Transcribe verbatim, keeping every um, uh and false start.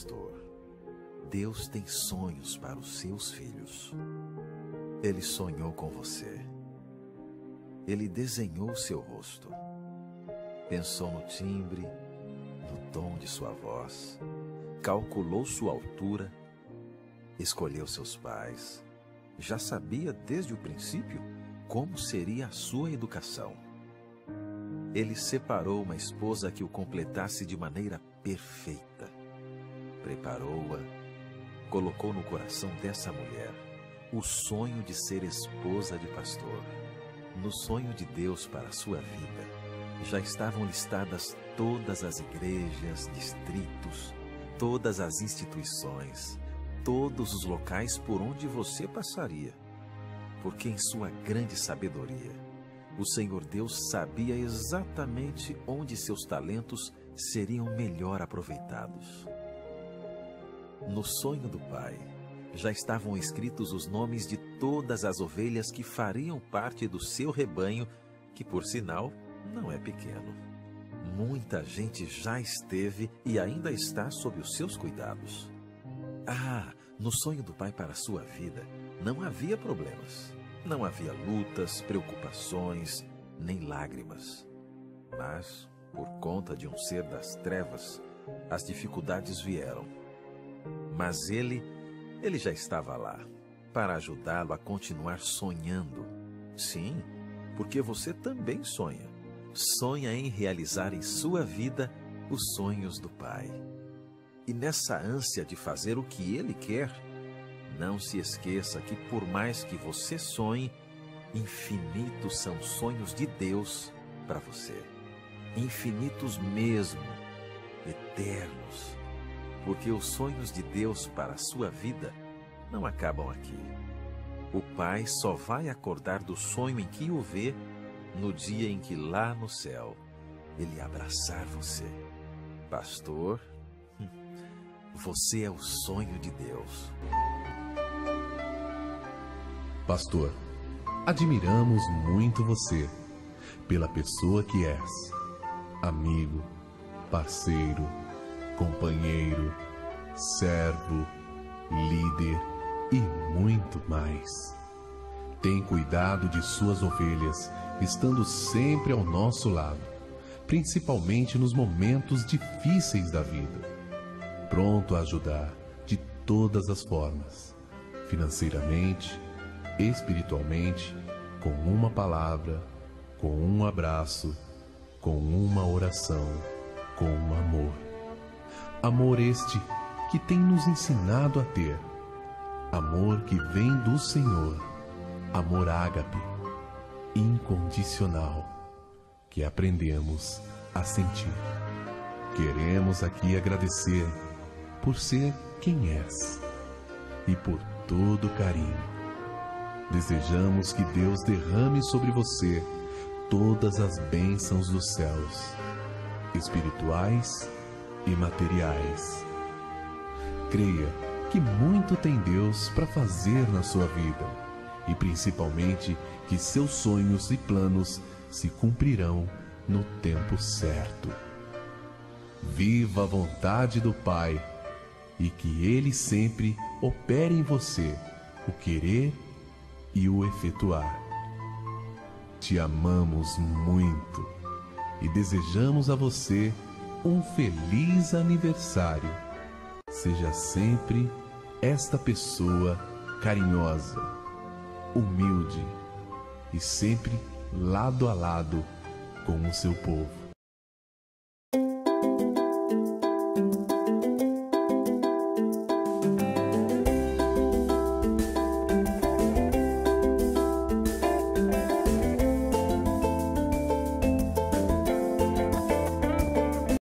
pastor. Deus tem sonhos para os seus filhos. Ele sonhou com você. Ele desenhou seu rosto. Pensou no timbre, no tom de sua voz. Calculou sua altura. Escolheu seus pais. Já sabia desde o princípio como seria a sua educação. Ele separou uma esposa que o completasse de maneira perfeita. Preparou-a, colocou no coração dessa mulher o sonho de ser esposa de pastor. No sonho de Deus para a sua vida, já estavam listadas todas as igrejas, distritos, todas as instituições, todos os locais por onde você passaria. Porque em sua grande sabedoria, o Senhor Deus sabia exatamente onde seus talentos seriam melhor aproveitados. No sonho do Pai, já estavam escritos os nomes de todas as ovelhas que fariam parte do seu rebanho, que, por sinal, não é pequeno. Muita gente já esteve e ainda está sob os seus cuidados. Ah, no sonho do Pai para a sua vida, não havia problemas. Não havia lutas, preocupações, nem lágrimas. Mas, por conta de um ser das trevas, as dificuldades vieram. Mas ele, ele já estava lá, para ajudá-lo a continuar sonhando. Sim, porque você também sonha. Sonha em realizar em sua vida os sonhos do Pai. E nessa ânsia de fazer o que Ele quer, não se esqueça que por mais que você sonhe, infinitos são os sonhos de Deus para você. Infinitos mesmo, eternos. Porque os sonhos de Deus para a sua vida não acabam aqui. O Pai só vai acordar do sonho em que o vê no dia em que lá no céu Ele abraçar você. Pastor, você é o sonho de Deus. Pastor, admiramos muito você, pela pessoa que és. Amigo, parceiro, companheiro, servo, líder e muito mais. Tem cuidado de suas ovelhas, estando sempre ao nosso lado, principalmente nos momentos difíceis da vida. Pronto a ajudar de todas as formas, financeiramente, espiritualmente, com uma palavra, com um abraço, com uma oração, com um amor. Amor este que tem nos ensinado a ter. Amor que vem do Senhor. Amor ágape, incondicional, que aprendemos a sentir. Queremos aqui agradecer por ser quem és e por todo o carinho. Desejamos que Deus derrame sobre você todas as bênçãos dos céus, espirituais e materiais. Creia que muito tem Deus para fazer na sua vida e principalmente que seus sonhos e planos se cumprirão no tempo certo. Viva a vontade do Pai e que Ele sempre opere em você o querer e o efetuar. Te amamos muito e desejamos a você um feliz aniversário. Seja sempre esta pessoa carinhosa, humilde e sempre lado a lado com o seu povo.